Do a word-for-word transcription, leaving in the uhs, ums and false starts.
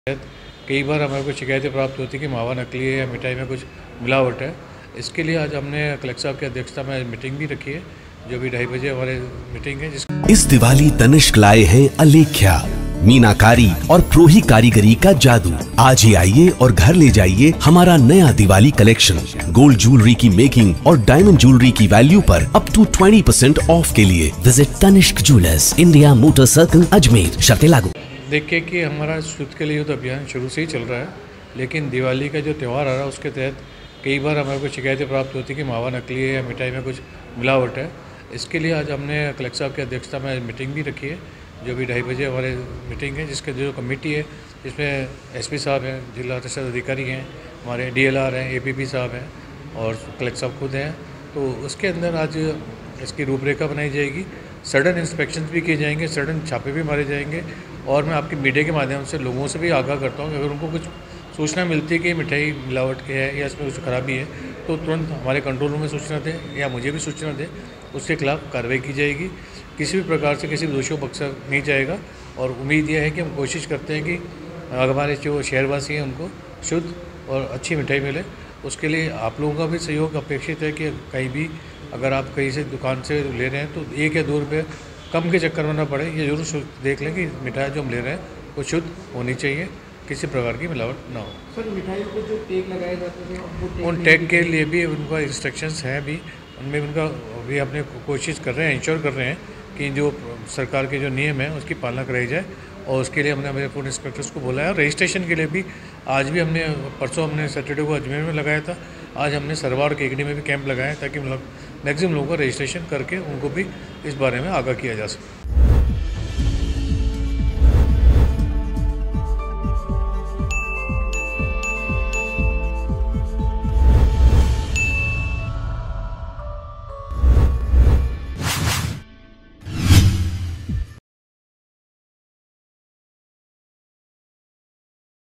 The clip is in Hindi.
कई बार हमारे को शिकायतें प्राप्त होती कि मावा नकली है या मिठाई में कुछ मिलावट है। इसके लिए आज हमने कलेक्टर साहब की अध्यक्षता में मीटिंग भी रखी है, जो भी ढाई बजे हमारे मीटिंग है। जिस इस दिवाली तनिष्क लाए हैं अलेख्या, मीनाकारी और प्रोही कारीगरी का जादू। आज ही आइए और घर ले जाइए हमारा नया दिवाली कलेक्शन। गोल्ड ज्वेलरी की मेकिंग और डायमंड ज्वेलरी की वैल्यू पर up to twenty percent off के लिए visit Tanishq jewellers, India Motor Circle, Ajmer. शर्तें लागू। देखिए कि हमारा शुद्ध के लिए युद्ध अभियान शुरू से ही चल रहा है, लेकिन दिवाली का जो त्यौहार आ रहा है उसके तहत कई बार हमारे को शिकायतें प्राप्त होती कि मावा नकली है या मिठाई में कुछ मिलावट है। इसके लिए आज हमने कलेक्टर साहब की अध्यक्षता में मीटिंग भी रखी है, जो भी ढाई बजे हमारे मीटिंग है, जिसके जो कमेटी है जिसमें एसपी साहब हैं, जिला रसद अधिकारी हैं, हमारे डीएलआर हैं, एपीपी साहब हैं और कलेक्टर साहब खुद हैं। तो उसके अंदर आज इसकी रूपरेखा बनाई जाएगी, सडन इंस्पेक्शन भी किए जाएंगे, सडन छापे भी मारे जाएंगे। और मैं आपकी मीडिया के माध्यम से लोगों से भी आगाह करता हूँ कि अगर उनको कुछ सूचना मिलती है कि मिठाई मिलावट की है या इसमें कुछ खराबी है, तो तुरंत हमारे कंट्रोल रूम में सूचना दें या मुझे भी सूचना दें, उसके खिलाफ कार्रवाई की जाएगी। किसी भी प्रकार से किसी दोषी को बख्शा नहीं जाएगा। और उम्मीद यह है कि हम कोशिश करते हैं कि हमारे जो शहरवासी हैं उनको शुद्ध और अच्छी मिठाई मिले। उसके लिए आप लोगों का भी सहयोग अपेक्षित है कि कहीं भी अगर आप कहीं से दुकान से ले रहे हैं तो एक या दो रुपये कम के चक्कर में ना पड़े। ये जरूर देख लें कि मिठाई जो हम ले रहे हैं वो शुद्ध होनी चाहिए, किसी प्रकार की मिलावट ना हो। सर, मिठाइयों को जो टैग लगाए जाते हैं उन टैग के लिए भी उनका इंस्ट्रक्शंस हैं, भी उनमें उनका भी अपने कोशिश कर रहे हैं, इंश्योर कर रहे हैं कि जो सरकार के जो नियम हैं उसकी पालना कराई जाए। और उसके लिए हमने हमारे फूड इंस्पेक्टर्स को बोला है। रजिस्ट्रेशन के लिए भी आज भी हमने परसों हमने सैटरडे को अजमेर में लगाया था, आज हमने सरवार केकड़ी में भी कैंप लगाया ताकि मतलब मैक्सिमम लोगों का रजिस्ट्रेशन करके उनको भी इस बारे में आगाह किया जा सके।